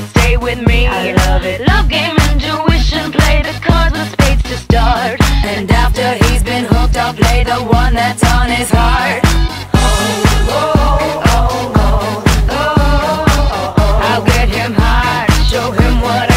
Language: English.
stay with me. I love it. Love game, intuition, play the cards with spades to start. And after he's been hooked, I'll play the one that's on his heart. I'll get him hard, show him what